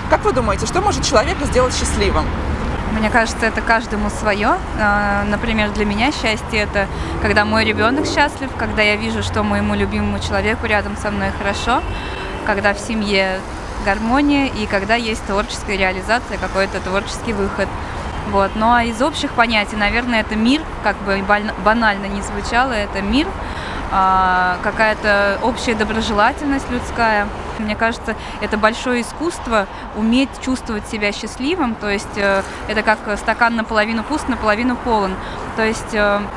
Как вы думаете, что может человека сделать счастливым? Мне кажется, это каждому свое. Например, для меня счастье – это когда мой ребенок счастлив, когда я вижу, что моему любимому человеку рядом со мной хорошо, когда в семье гармония и когда есть творческая реализация, какой-то творческий выход. Вот. Ну а из общих понятий, наверное, это мир, как бы банально не звучало, это мир, какая-то общая доброжелательность людская. Мне кажется, это большое искусство уметь чувствовать себя счастливым, то есть это как стакан наполовину пуст, наполовину полон. То есть,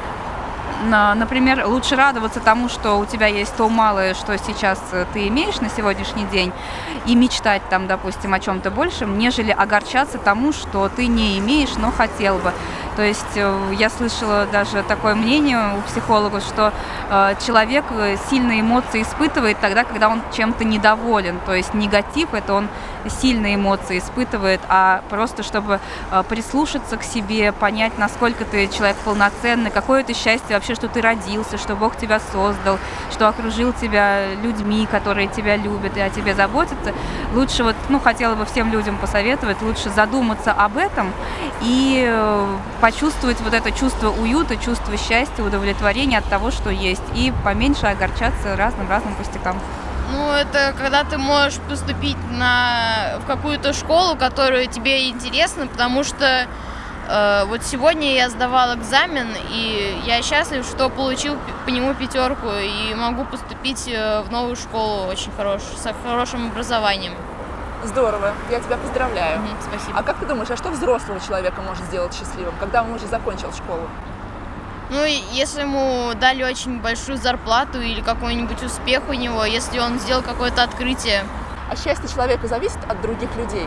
например, лучше радоваться тому, что у тебя есть то малое, что сейчас ты имеешь на сегодняшний день, и мечтать там, допустим, о чем-то большем, нежели огорчаться тому, что ты не имеешь, но хотел бы. То есть я слышала даже такое мнение у психологов, что человек сильные эмоции испытывает тогда, когда он чем-то недоволен. То есть негатив – это он сильные эмоции испытывает, а просто чтобы прислушаться к себе, понять, насколько ты человек полноценный, какое это счастье вообще, что ты родился, что Бог тебя создал, что окружил тебя людьми, которые тебя любят и о тебе заботятся. Лучше вот, хотела бы всем людям посоветовать, лучше задуматься об этом и почувствовать вот это чувство уюта, чувство счастья, удовлетворения от того, что есть, и поменьше огорчаться разным пустякам. Ну, это когда ты можешь поступить в какую-то школу, которая тебе интересна, потому что вот сегодня я сдавала экзамен, и я счастлив, что получил по нему 5 и могу поступить в новую школу очень с хорошим образованием. Здорово, я тебя поздравляю. Спасибо. А как ты думаешь, а что взрослого человека может сделать счастливым, когда он уже закончил школу? Ну, если ему дали очень большую зарплату или какой-нибудь успех у него, если он сделал какое-то открытие. А счастье человека зависит от других людей?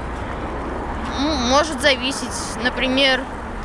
Может зависеть. Например,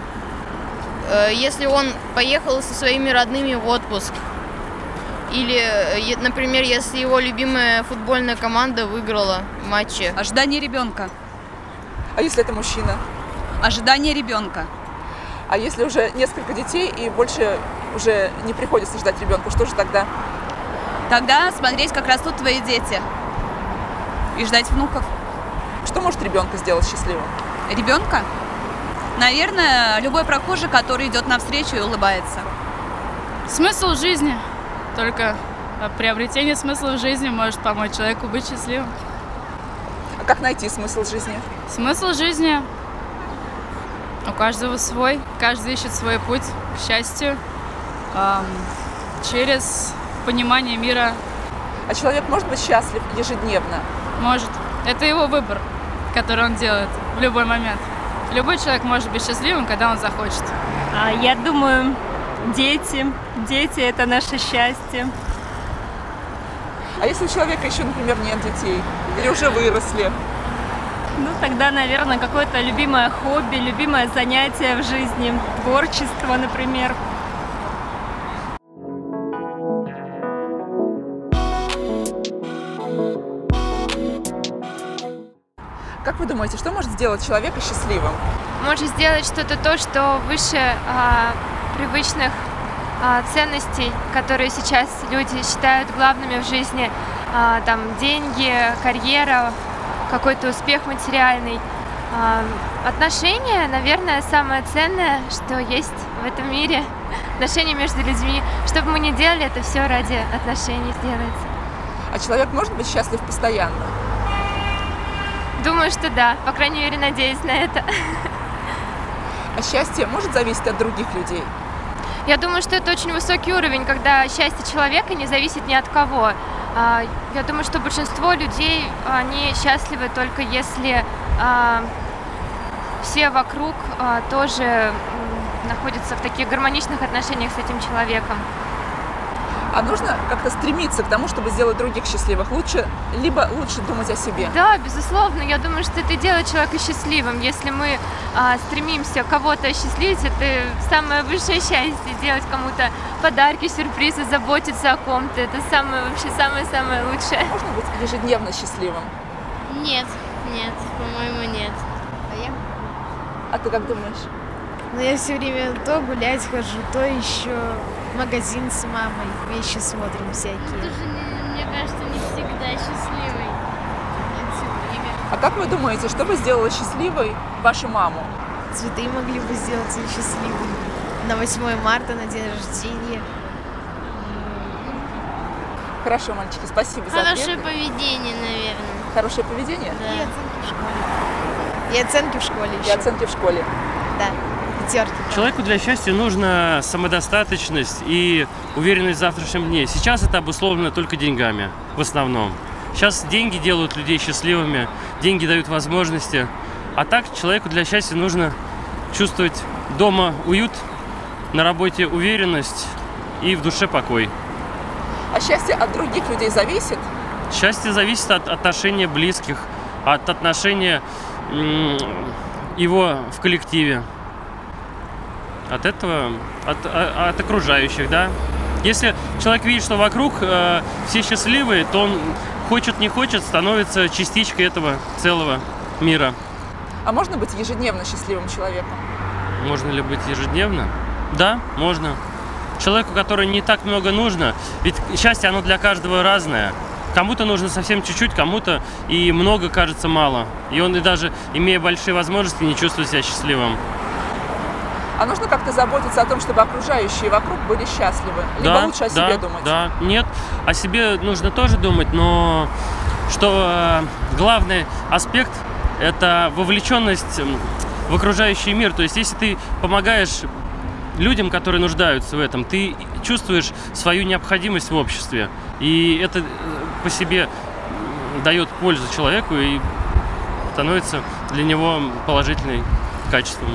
если он поехал со своими родными в отпуск. Или, например, если его любимая футбольная команда выиграла в матче. Ожидание ребенка. А если это мужчина? Ожидание ребенка. А если уже несколько детей и больше уже не приходится ждать ребенка, что же тогда? Тогда смотреть, как растут твои дети. И ждать внуков. Что может ребенка сделать счастливым? Ребенка? Наверное, любой прохожий, который идет навстречу и улыбается. Смысл жизни. Только приобретение смысла в жизни может помочь человеку быть счастливым. А как найти смысл жизни? Смысл жизни у каждого свой. Каждый ищет свой путь к счастью через понимание мира. А человек может быть счастлив ежедневно? Может. Это его выбор, который он делает в любой момент. Любой человек может быть счастливым, когда он захочет. Я думаю, дети. Дети – это наше счастье. А если у человека еще, например, нет детей? Или уже выросли? Ну, тогда, наверное, какое-то любимое хобби, любимое занятие в жизни. Творчество, например. Как вы думаете, что может сделать человека счастливым? Может сделать что-то что выше привычных ценностей, которые сейчас люди считают главными в жизни, там деньги, карьера, какой-то успех материальный. Отношения, наверное, самое ценное, что есть в этом мире. Отношения между людьми. Что бы мы ни делали, это все ради отношений делается. А человек может быть счастлив постоянно? Думаю, что да. По крайней мере, надеюсь на это. А счастье может зависеть от других людей? Я думаю, что это очень высокий уровень, когда счастье человека не зависит ни от кого. Я думаю, что большинство людей, они счастливы только если все вокруг тоже находятся в таких гармоничных отношениях с этим человеком. А нужно как-то стремиться к тому, чтобы сделать других счастливых? Либо лучше думать о себе? Да, безусловно. Я думаю, что это делает человека счастливым. Если мы стремимся кого-то осчастливить, это самое высшее счастье. Делать кому-то подарки, сюрпризы, заботиться о ком-то. Это самое-самое лучшее. Можно быть ежедневно счастливым? Нет, по-моему, нет. А я? А ты как думаешь? Ну, я все время то гулять хожу, то еще в магазин с мамой, вещи смотрим всякие. Ты же, мне кажется, не всегда счастливый. Нет, все время. А как вы думаете, что бы сделало счастливой вашу маму? Цветы могли бы сделать ее счастливой. На 8 марта, на день рождения. Хорошо, мальчики, спасибо за Хорошее ответы. поведение, наверное. Хорошее поведение? Да. И оценки в школе И еще. оценки в школе. Да, 5. Человеку для счастья нужна самодостаточность и уверенность в завтрашнем дне. Сейчас это обусловлено только деньгами, в основном. Сейчас деньги делают людей счастливыми, деньги дают возможности. А так человеку для счастья нужно чувствовать дома уют, на работе уверенность и в душе покой. А счастье от других людей зависит? Счастье зависит от отношения близких, от отношения его в коллективе. От этого, от окружающих, да. Если человек видит, что вокруг все счастливые, то он хочет, не хочет, становится частичкой этого целого мира. А можно быть ежедневно счастливым человеком? Можно ли быть ежедневно? Да, можно. Человеку, который не так много нужно, ведь счастье, оно для каждого разное. Кому-то нужно совсем чуть-чуть, кому-то и много кажется мало. И он и даже, имея большие возможности, не чувствует себя счастливым. А нужно как-то заботиться о том, чтобы окружающие вокруг были счастливы? Либо Да, лучше о себе думать? Да, нет, о себе нужно тоже думать, но что главный аспект – это вовлеченность в окружающий мир. То есть, если ты помогаешь людям, которые нуждаются в этом, ты чувствуешь свою необходимость в обществе. И это по себе дает пользу человеку и становится для него положительным качеством.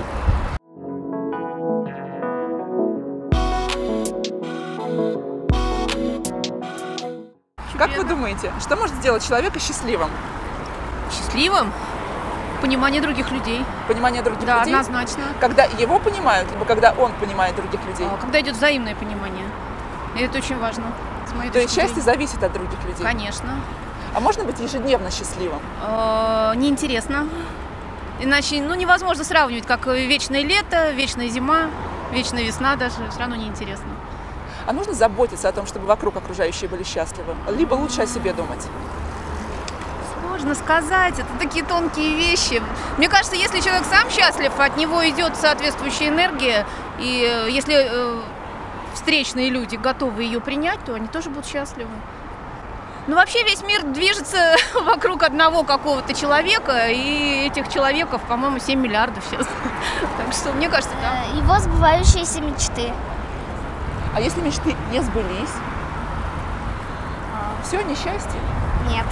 Как вы думаете, что может сделать человека счастливым? Счастливым? Понимание других людей. Понимание других Да, людей? однозначно. Когда его понимают, либо когда он понимает других людей? Когда идет взаимное понимание. И это очень важно. С моей То есть точки счастье зрения. зависит от других людей? Конечно. А можно быть ежедневно счастливым? Неинтересно. Иначе, невозможно сравнивать, как вечное лето, вечная зима, вечная весна даже. Все равно неинтересно. А нужно заботиться о том, чтобы вокруг окружающие были счастливы? Либо лучше о себе думать? Сложно сказать, это такие тонкие вещи. Мне кажется, если человек сам счастлив, от него идет соответствующая энергия, и если встречные люди готовы ее принять, то они тоже будут счастливы. Вообще весь мир движется вокруг одного какого-то человека, и этих человеков, по-моему, 7 миллиардов сейчас. Так что, мне кажется, да. Его сбывающиеся мечты. А если мечты не сбылись? Все, несчастье? Нет.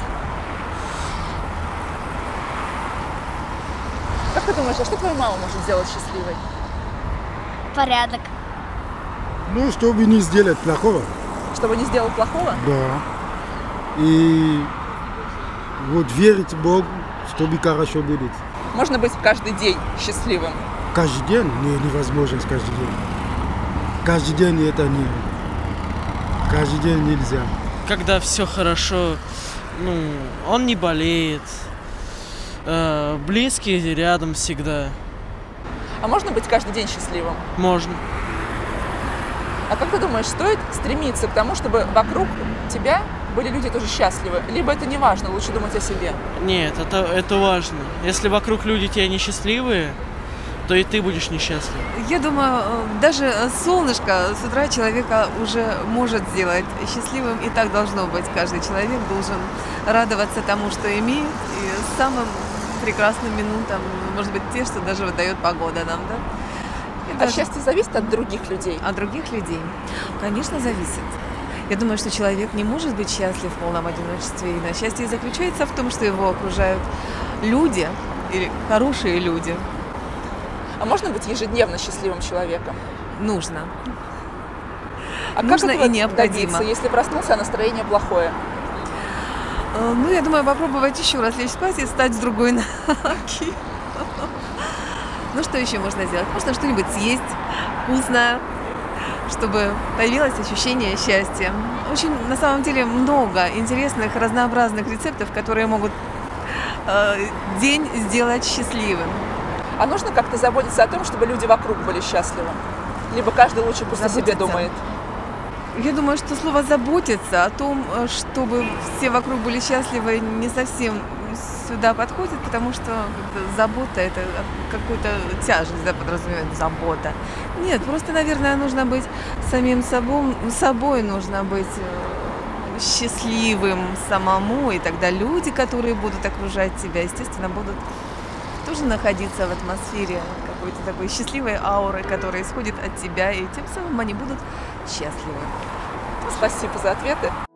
Как ты думаешь, а что твоя мама может сделать счастливой? Порядок. Ну, чтобы не сделать плохого. Чтобы не сделать плохого? Да. И вот верить в Бога, чтобы хорошо будет. Можно быть каждый день счастливым? Каждый день? Невозможно каждый день. Каждый день это не. Каждый день нельзя. Когда все хорошо, он не болеет, близкие рядом всегда. А можно быть каждый день счастливым? Можно. А как ты думаешь, стоит стремиться к тому, чтобы вокруг тебя были люди тоже счастливы? Либо это не важно, лучше думать о себе? Нет, это важно. Если вокруг люди тебя несчастливые, то и ты будешь несчастлив. Я думаю, даже солнышко с утра человека уже может сделать счастливым, и так должно быть. Каждый человек должен радоваться тому, что имеет, и самым прекрасным минутам, может быть, те, что даже выдает погода нам, да? А счастье зависит от других людей? От других людей? Конечно, зависит. Я думаю, что человек не может быть счастлив в полном одиночестве. И счастье заключается в том, что его окружают люди, или хорошие люди. А можно быть ежедневно счастливым человеком? Нужно. А нужно как этого и необходимо. добиться, если проснулся, а настроение плохое? Я думаю, попробовать еще раз лечь спать и встать с другой ноги. Что еще можно сделать? Можно что-нибудь съесть вкусное, чтобы появилось ощущение счастья. Очень, на самом деле, много интересных, разнообразных рецептов, которые могут день сделать счастливым. А нужно как-то заботиться о том, чтобы люди вокруг были счастливы? Либо каждый лучше пусть о себе думает? Я думаю, что слово «заботиться» о том, чтобы все вокруг были счастливы, не совсем сюда подходит, потому что как-то забота — это какую-то тяжесть, да, подразумевает забота. Нет, просто, наверное, нужно быть самим собой нужно быть счастливым самому, и тогда люди, которые будут окружать тебя, естественно, будут тоже находиться в атмосфере какой-то такой счастливой ауры, которая исходит от тебя, и тем самым они будут счастливы. Спасибо за ответы.